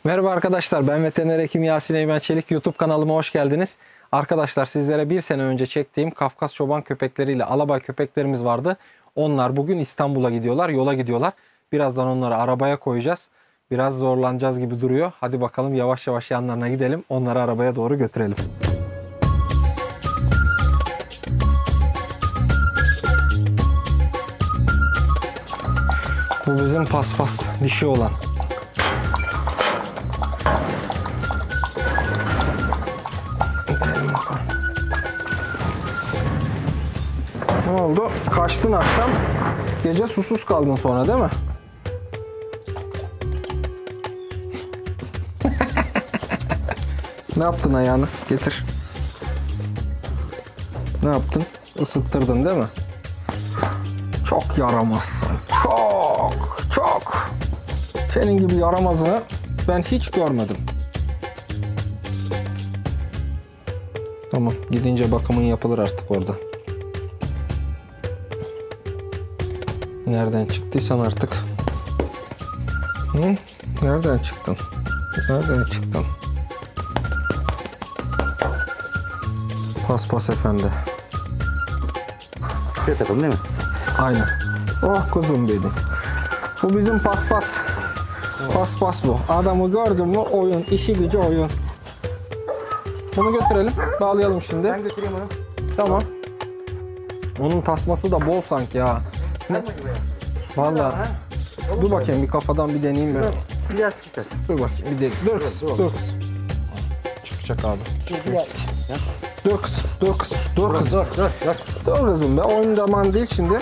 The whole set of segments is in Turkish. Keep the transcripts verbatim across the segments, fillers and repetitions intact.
Merhaba arkadaşlar, ben veteriner hekim Yasin Eymen Çelik. YouTube kanalıma hoş geldiniz. Arkadaşlar sizlere bir sene önce çektiğim Kafkas çoban köpekleriyle alabay köpeklerimiz vardı. Onlar bugün İstanbul'a gidiyorlar, yola gidiyorlar. Birazdan onları arabaya koyacağız. Biraz zorlanacağız gibi duruyor. Hadi bakalım yavaş yavaş yanlarına gidelim. Onları arabaya doğru götürelim. Bu bizim paspas, dişi olan. Ne oldu? Kaçtın akşam. Gece susuz kaldın sonra değil mi? Ne yaptın ayağını? Getir. Ne yaptın? Isıttırdın değil mi? Çok yaramazsın. Çok, çok. Senin gibi yaramazını ben hiç görmedim. Tamam, gidince bakımın yapılır artık orada. Nereden çıktıysan artık. Hı? Nereden çıktın? Nereden çıktın? Paspas efendi. Şuraya takalım değil mi? Aynen. Oh kuzum benim. Bu bizim paspas. Paspas bu. Adamı gördün mü oyun. İşi gücü oyun. Bunu götürelim. Bağlayalım şimdi. Ben götüreyim onu. Tamam. Onun tasması da bol sanki ya. Ne? Vallahi. Dur bakayım bir kafadan bir deneyeyim ben. Biraz istersen. Dur bakayım bir deneyeyim. Dur kız. Dur kız. Çıkacak abi. Çıkıyor. Dur kız. Dur kız. Dur kız. Dur, dur, dur. Dur kızım be. Oyun zaman değil şimdi.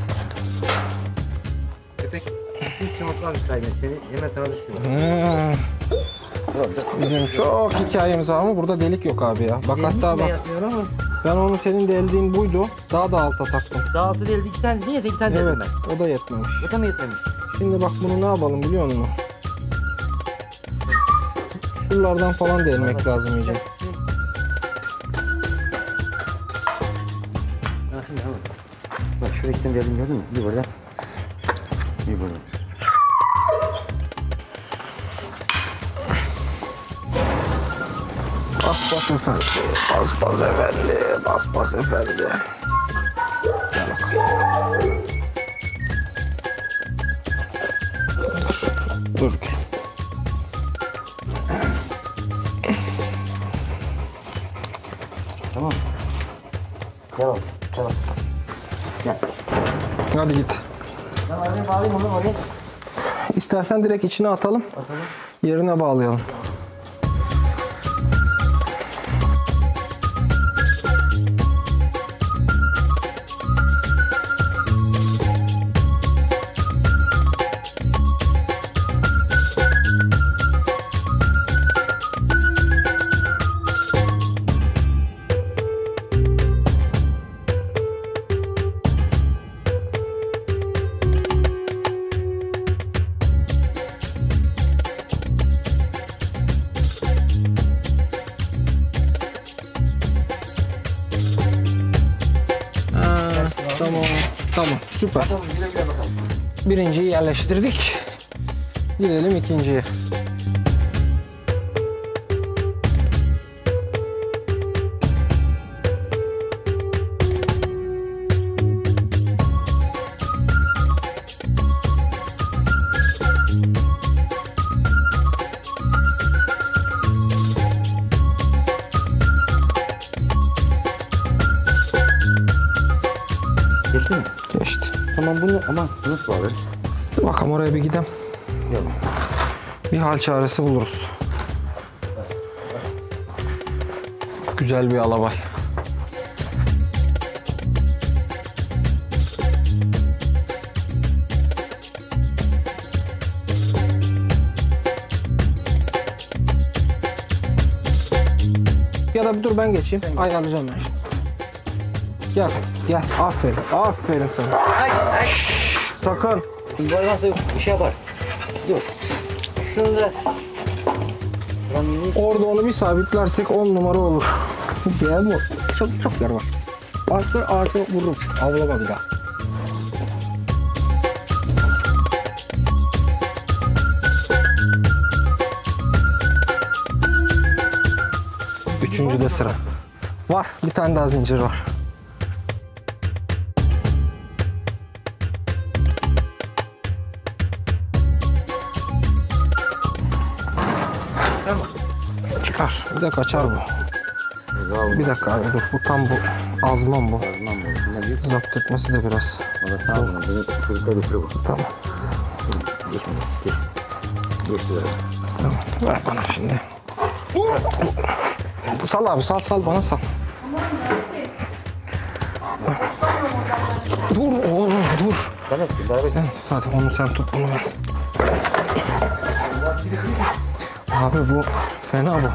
Köpek bir sınıflar sahibi seni hemen tanıdırsın. Hmm. Bizim çok hikayemiz var ama burada delik yok abi ya. Bak hatta bak. Ama Ben onu senin deldiğin buydu. Daha da alta taktım. daha altı değil iki tane değil iki tane Evet. dedim ben. O da yetmemiş. O da mı yetmemiş? Şimdi bak bunu ne yapalım biliyor musun? Şuralardan falan delmek lazım iyice. Nasıl ya? Bak şuraya iki tane deldim gördün mü? Bir burada. Bir burada. Paspas efendi. Paspas efendi. Paspas efendi. Gel bakalım. Dur. Tamam. Devam. Tamam. Gel. Hadi git. Ben alayım alayım onu oraya. İstersen direkt içine atalım. Atalım. Yerine bağlayalım. Tamam, tamam, süper. Bakalım güle güle bakalım. Birinciyi yerleştirdik. Gidelim ikinciye. Geçti mi? Geçti. Tamam bunu ama nasıl bağlarız? Dur bakalım oraya bir gidelim. Yok. Bir hal çaresi buluruz. Güzel bir alabay. Ya da bir dur ben geçeyim. Ayarlayacağım ben şimdi. Gel, gel. Aferin, aferin sana. Ay ay. Sakın. Bu varsa bir şey yapar. Dur. Şunu da. Lan ne? Orada onu bir sabitlersek on numara olur. Gel bu. Çok çok yer var. Artı artı vururum. Avlama bir daha. Üçüncüde sıra. Var. Bir tane daha zincir var. Tamam. Çıkar. Bir de kaçar bu. Bir dakika abi dur. Bu tam bu. Azman bu. Tamam mı? Bunlar büyük. Zapt etmesi de biraz. Valla sağ olun. Beni çocuklar götürüyor bu. Tamam. Geçmedi. Geç. Geçti böyle. Tamam. Ver bana şimdi. Sal abi sal sal bana sal. Dur oğlum dur. Ben ettim. Beraber. Sen tut hadi onu sen tut bunu ver. Abi bu fena bu.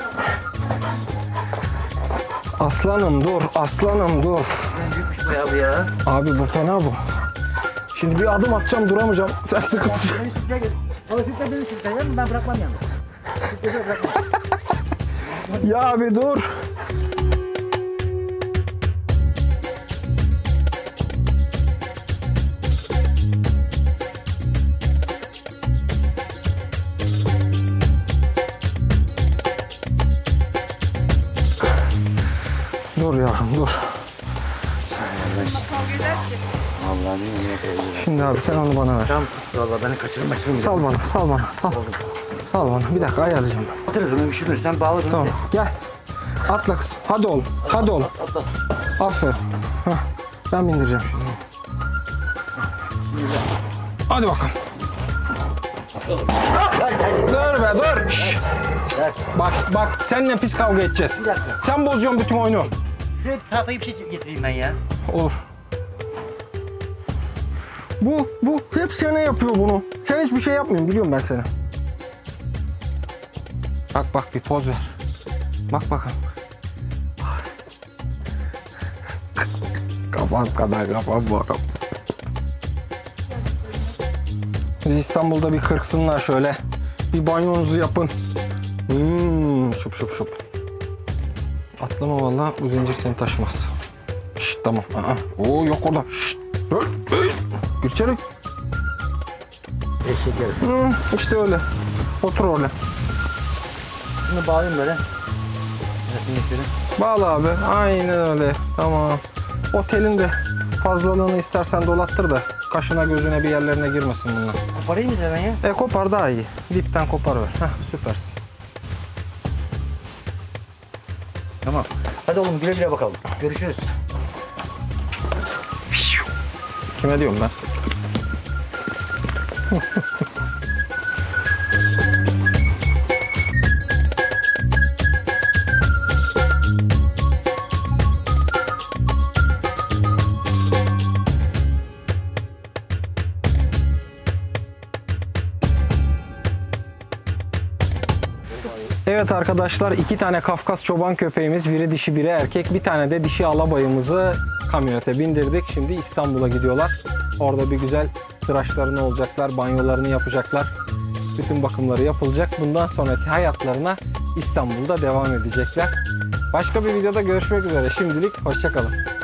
Aslanım dur aslanım dur. Büyükmüş bayağı bu ya. Abi bu fena bu. Şimdi bir adım atacağım duramayacağım. Sen sıkıntı. Beni sütle gel. Ama sütle beni sütle gel. Ben bırakmam yalnız. Sütle de bırakmam. Ya abi dur. Dur yavrum dur. Vallahi bilmiyorum. Şimdi abi sen onu bana ver. Tamam tut valla beni kaçırmasın. Sal bana, sal bana, sal. Sal bana. Bir dakika ayarlayacağım. Atırız onu üşümürsen bağlarım. Tamam. Gel. Atla kızım. Hadi oğlum. Hadi oğlum. Atla. Aferin. Hah. Ben bindireceğim şimdi. Hadi bakalım. Dur be dur. Şşş. Bak bak seninle pis kavga edeceğiz. Bir dakika. Sen bozuyorsun bütün oyunu. Şuraya bir tahtayı bir şey getireyim ben ya. Olur. Bu, bu hep sene yapıyor bunu. Sen hiçbir şey yapmıyorsun biliyorum ben seni. Bak bak bir poz ver. Bak bakalım. Kafan kadar kafam var. Biz İstanbul'da bir kırksınlar şöyle. Bir banyonuzu yapın. Hmm, şup şup şup. Atlama vallahi bu zincir seni taşımaz. Şşt tamam. Aa. Oo yok orada. Şşt. Öl, öl. Gir içeri. Eşek yarısı. Hmm, işte öyle. Otur öyle. Bunu bağlayayım böyle. Nasıl getirin? Bağla abi. Aynen öyle. Tamam. Otelin de fazlalığını istersen dolattır da kaşına gözüne bir yerlerine girmesin bunlar. Koparayım mı sen ben ya? E kopar daha iyi. Dipten kopar ver. Heh, süpersin. Tamam. Hadi oğlum güle güle bakalım. Görüşürüz. Kime diyorum ben? Evet arkadaşlar iki tane Kafkas çoban köpeğimiz, biri dişi biri erkek, bir tane de dişi alabayımızı kamyonete bindirdik. Şimdi İstanbul'a gidiyorlar. Orada bir güzel tıraşlarını olacaklar, banyolarını yapacaklar. Bütün bakımları yapılacak. Bundan sonraki hayatlarına İstanbul'da devam edecekler. Başka bir videoda görüşmek üzere. Şimdilik hoşça kalın.